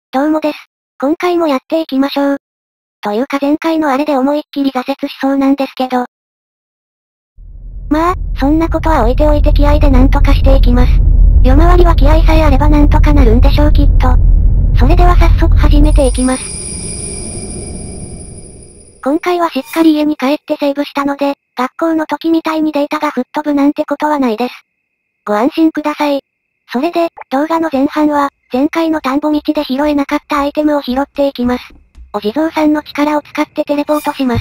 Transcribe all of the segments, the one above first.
どうもです。今回もやっていきましょう。というか前回のあれで思いっきり挫折しそうなんですけど。まあ、そんなことは置いておいて気合でなんとかしていきます。夜回りは気合さえあればなんとかなるんでしょうきっと。それでは早速始めていきます。今回はしっかり家に帰ってセーブしたので、学校の時みたいにデータが吹っ飛ぶなんてことはないです。ご安心ください。それで、動画の前半は、前回の田んぼ道で拾えなかったアイテムを拾っていきます。お地蔵さんの力を使ってテレポートします。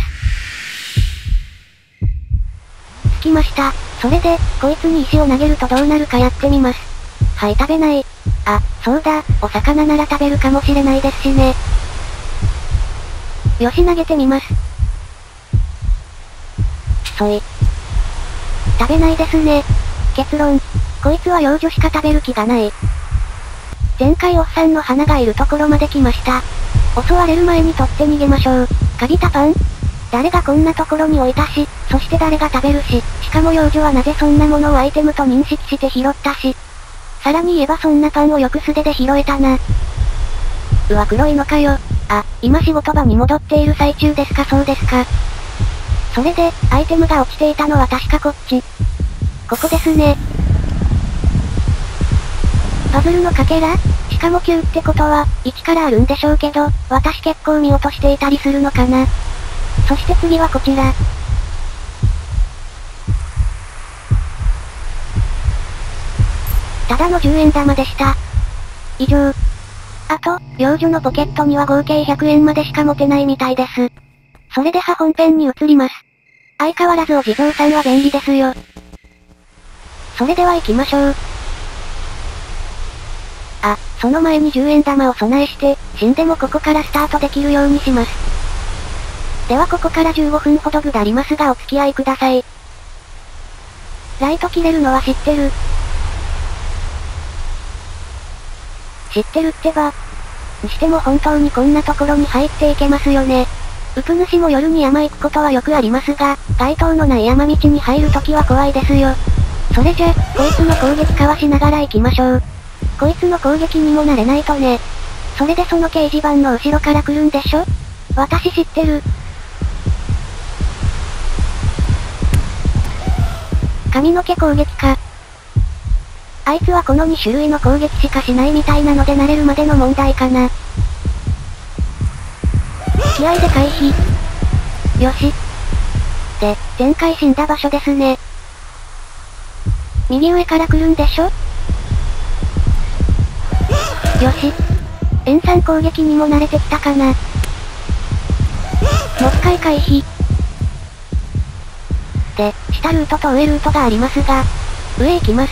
着きました。それで、こいつに石を投げるとどうなるかやってみます。はい、食べない。あ、そうだ、お魚なら食べるかもしれないですしね。よし、投げてみます。そい。食べないですね。結論。こいつは幼女しか食べる気がない。前回おっさんの花がいるところまで来ました。襲われる前に取って逃げましょう。かびたパン？誰がこんなところに置いたし、そして誰が食べるし、しかも幼女はなぜそんなものをアイテムと認識して拾ったし。さらに言えばそんなパンをよく素手で拾えたな。うわ、黒いのかよ。あ、今仕事場に戻っている最中ですか？そうですか。それで、アイテムが落ちていたのは確かこっち。ここですね。パズルのかけら？しかも9ってことは、1からあるんでしょうけど、私結構見落としていたりするのかな。そして次はこちら。ただの10円玉でした。以上。あと、幼女のポケットには合計100円までしか持てないみたいです。それでは本編に移ります。相変わらずお地蔵さんは便利ですよ。それでは行きましょう。あ、その前に10円玉を備えして、死んでもここからスタートできるようにします。ではここから15分ほど下りますがお付き合いください。ライト切れるのは知ってる。知ってるってば。にしても本当にこんなところに入っていけますよね。うぷ主も夜に山行くことはよくありますが、街灯のない山道に入るときは怖いですよ。それじゃ、こいつの攻撃かわしながら行きましょう。こいつの攻撃にも慣れないとね。それでその掲示板の後ろから来るんでしょ？私知ってる。髪の毛攻撃か。あいつはこの2種類の攻撃しかしないみたいなので慣れるまでの問題かな。気合で回避。よし。で、前回死んだ場所ですね。右上から来るんでしょ？よし。塩酸攻撃にも慣れてきたかな。もう一回回避。で、下ルートと上ルートがありますが、上行きます。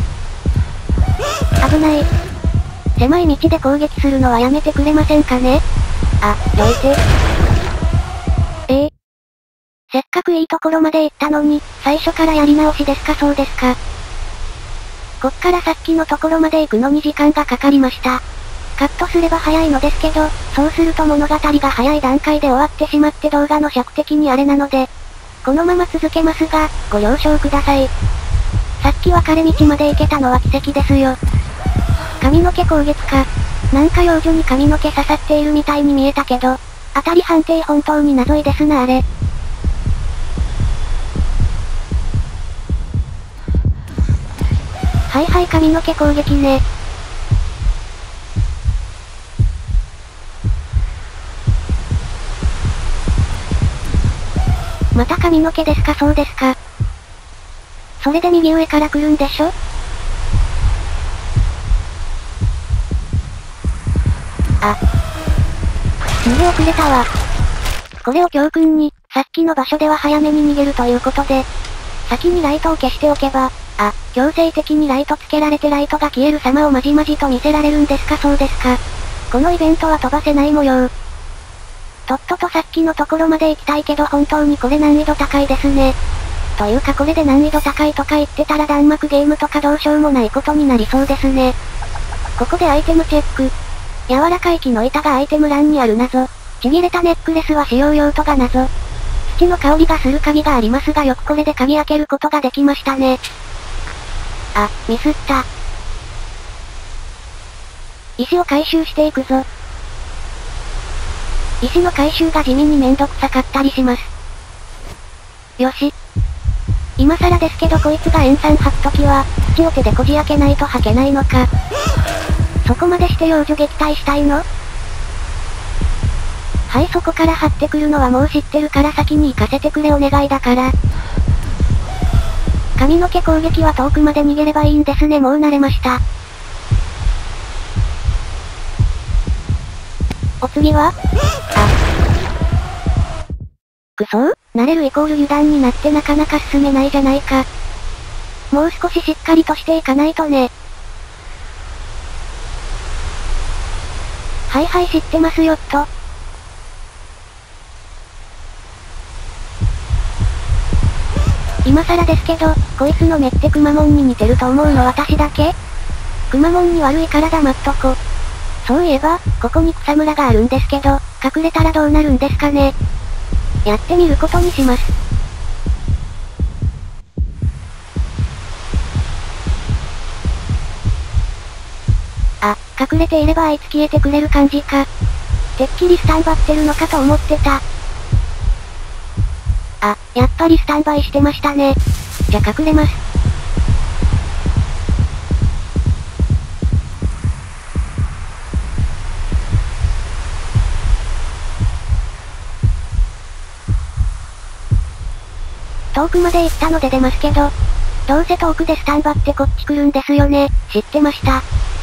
危ない。狭い道で攻撃するのはやめてくれませんかね？あ、どいて。せっかくいいところまで行ったのに、最初からやり直しですか？そうですか。こっからさっきのところまで行くのに時間がかかりました。カットすれば早いのですけど、そうすると物語が早い段階で終わってしまって動画の尺的にあれなので、このまま続けますが、ご了承ください。さっき分かれ道まで行けたのは奇跡ですよ。髪の毛攻撃か。なんか幼女に髪の毛刺さっているみたいに見えたけど、当たり判定本当に謎いですなあれ。はいはい髪の毛攻撃ね。また髪の毛ですか？そうですか。それで右上から来るんでしょ？あ。逃げ遅れたわ。これを教訓に、さっきの場所では早めに逃げるということで、先にライトを消しておけば、あ、強制的にライトつけられてライトが消える様をまじまじと見せられるんですか？そうですか。このイベントは飛ばせない模様。とっととさっきのところまで行きたいけど本当にこれ難易度高いですね。というかこれで難易度高いとか言ってたら弾幕ゲームとかどうしようもないことになりそうですね。ここでアイテムチェック。柔らかい木の板がアイテム欄にある謎。ちぎれたネックレスは使用用途が謎。土の香りがする鍵がありますがよくこれで鍵開けることができましたね。あ、ミスった。 石を回収していくぞ。石の回収が地味にめんどくさかったりします。よし。今更ですけどこいつが塩酸吐くときは、土を手でこじ開けないと吐けないのか。そこまでして幼女撃退したいの？はい、そこから張ってくるのはもう知ってるから先に行かせてくれお願いだから。髪の毛攻撃は遠くまで逃げればいいんですね。もう慣れました。お次は？くそー？慣れるイコール油断になってなかなか進めないじゃないか。もう少ししっかりとしていかないとね。はいはい知ってますよっと。今更ですけど、こいつの目ってくまモンに似てると思うの私だけ？くまモンに悪いから黙っとこ。そういえば、ここに草むらがあるんですけど、隠れたらどうなるんですかね。やってみることにします。あ、隠れていればあいつ消えてくれる感じか。てっきりスタンバってるのかと思ってた。あ、やっぱりスタンバイしてましたね。じゃ隠れます。遠くまで行ったので出ますけど、どうせ遠くでスタンバってこっち来るんですよね。知ってました。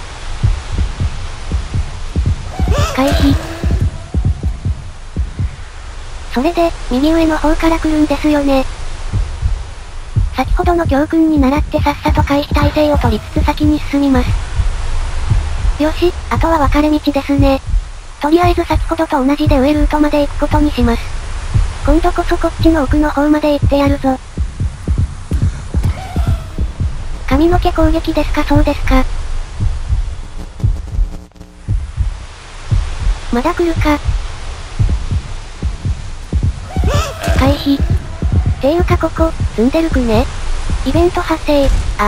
回避。それで、右上の方から来るんですよね。先ほどの教訓に倣ってさっさと回避体制を取りつつ先に進みます。よし、あとは分かれ道ですね。とりあえず先ほどと同じで上ルートまで行くことにします。今度こそこっちの奥の方まで行ってやるぞ。髪の毛攻撃ですか？そうですか。まだ来るか。回避。ていうかここ、住んでるくね？イベント発生。あ。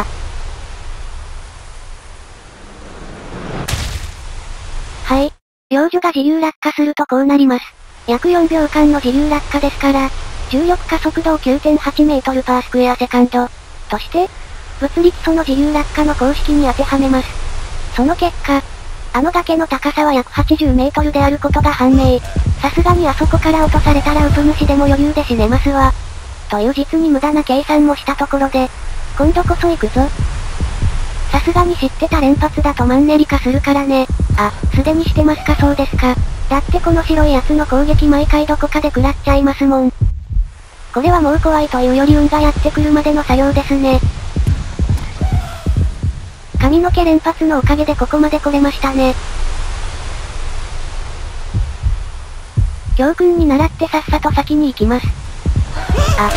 はい。幼女が自由落下するとこうなります。約4秒間の自由落下ですから、重力加速度を 9.8 メートルパースクエアセカンド。として、物理基礎の自由落下の公式に当てはめます。その結果、あの崖の高さは約80メートルであることが判明。さすがにあそこから落とされたらウプ主でも余裕で死ねますわ。という実に無駄な計算もしたところで、今度こそ行くぞ。さすがに知ってた連発だとマンネリ化するからね。あ、すでにしてますか？そうですか。だってこの白いやつの攻撃毎回どこかで食らっちゃいますもん。これはもう怖いというより運がやってくるまでの作業ですね。髪の毛連発のおかげでここまで来れましたね。教訓に倣ってさっさと先に行きます。あ。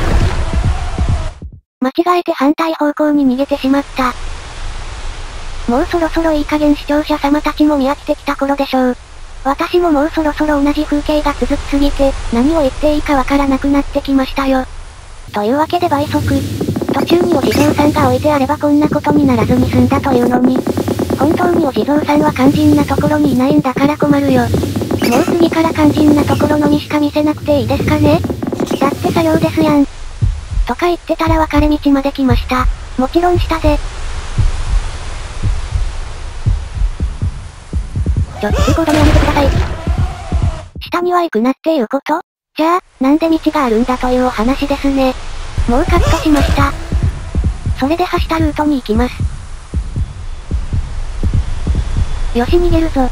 間違えて反対方向に逃げてしまった。もうそろそろいい加減視聴者様たちも見飽きてきた頃でしょう。私ももうそろそろ同じ風景が続きすぎて、何を言っていいかわからなくなってきましたよ。というわけで倍速。途中にお地蔵さんが置いてあればこんなことにならずに済んだというのに。本当にお地蔵さんは肝心なところにいないんだから困るよ。もう次から肝心なところのみしか見せなくていいですかね？だって作業ですやん。とか言ってたら分かれ道まで来ました。もちろん下で。通行止めやめてください。下には行くなっていうこと？じゃあ、なんで道があるんだというお話ですね。もうカットしました。それで走ったルートに行きます。よし逃げるぞ。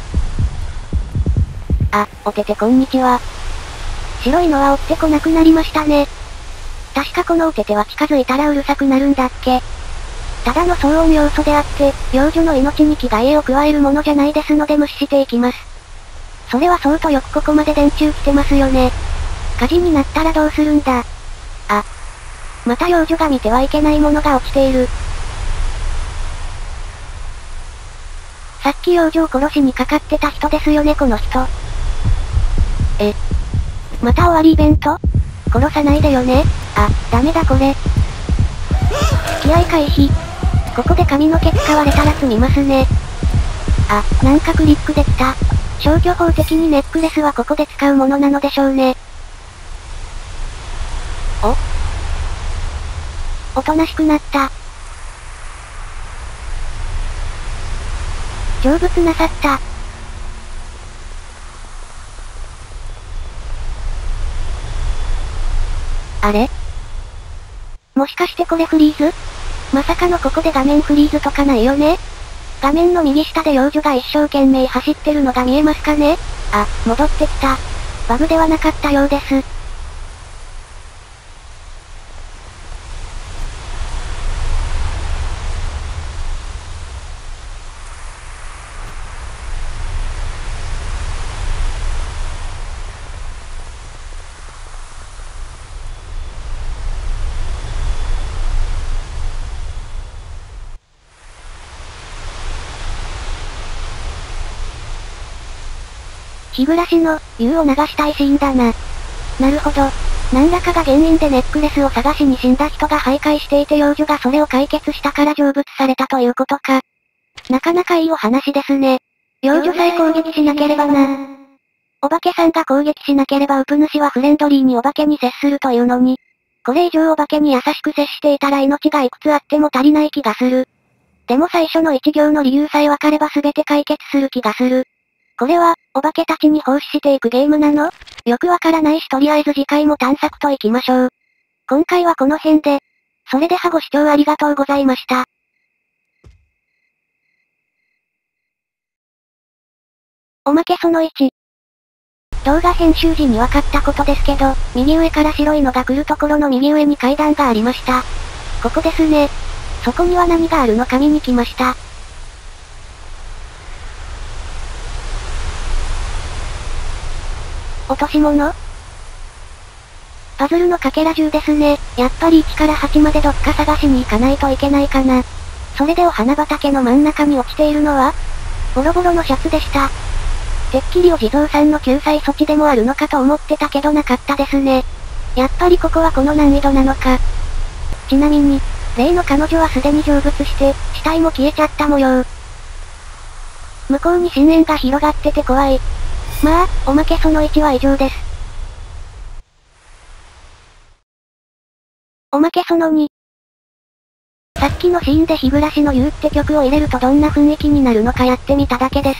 あ、おててこんにちは。白いのは追ってこなくなりましたね。確かこのおてては近づいたらうるさくなるんだっけ。ただの騒音要素であって、幼女の命に危害を加えるものじゃないですので無視していきます。それはそうとよくここまで電柱来てますよね。火事になったらどうするんだ。あ。また幼女が見てはいけないものが落ちている。さっき幼女を殺しにかかってた人ですよねこの人。また終わりイベント？殺さないでよね。あ、ダメだこれ。付き合い回避。ここで髪の毛使われたら積みますね。 あ、なんかクリックできた。消去法的にネックレスはここで使うものなのでしょうね。おとなしくなった。成仏なさった。あれ？もしかしてこれフリーズ？まさかのここで画面フリーズとかないよね？画面の右下で幼女が一生懸命走ってるのが見えますかね？あ、戻ってきた。バグではなかったようです。日暮らしの、湯を流したいシーンだな。なるほど。何らかが原因でネックレスを探しに死んだ人が徘徊していて幼女がそれを解決したから成仏されたということか。なかなかいいお話ですね。幼女さえ攻撃しなければな。お化けさんが攻撃しなければウプ主はフレンドリーにお化けに接するというのに。これ以上お化けに優しく接していたら命がいくつあっても足りない気がする。でも最初の一行の理由さえ分かれば全て解決する気がする。これは、お化けたちに奉仕していくゲームなの？よくわからないしとりあえず次回も探索と行きましょう。今回はこの辺で。それではご視聴ありがとうございました。おまけその1。動画編集時に分かったことですけど、右上から白いのが来るところの右上に階段がありました。ここですね。そこには何があるのか見に来ました。落とし物？パズルのかけら10ですね。やっぱり1から8までどっか探しに行かないといけないかな。それでお花畑の真ん中に落ちているのはボロボロのシャツでした。てっきりお地蔵さんの救済措置でもあるのかと思ってたけどなかったですね。やっぱりここはこの難易度なのか。ちなみに、例の彼女はすでに成仏して、死体も消えちゃった模様。向こうに深淵が広がってて怖い。まあ、おまけその1は以上です。おまけその2。さっきのシーンで日暮らしの湯って曲を入れるとどんな雰囲気になるのかやってみただけです。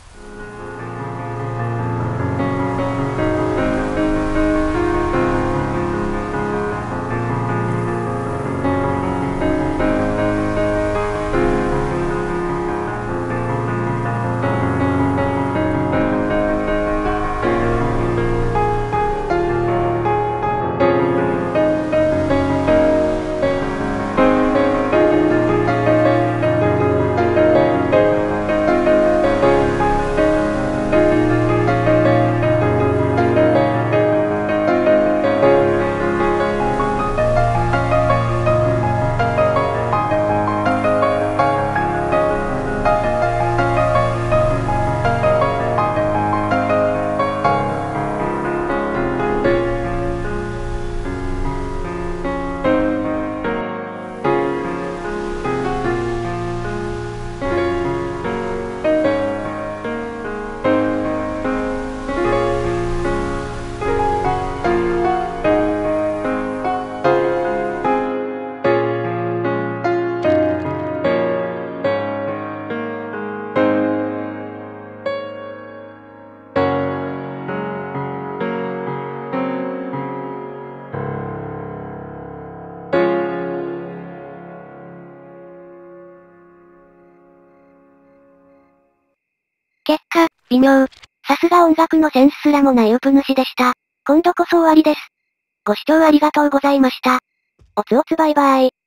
結果、微妙。さすが音楽のセンスすらもないウプ主でした。今度こそ終わりです。ご視聴ありがとうございました。おつおつバイバイ。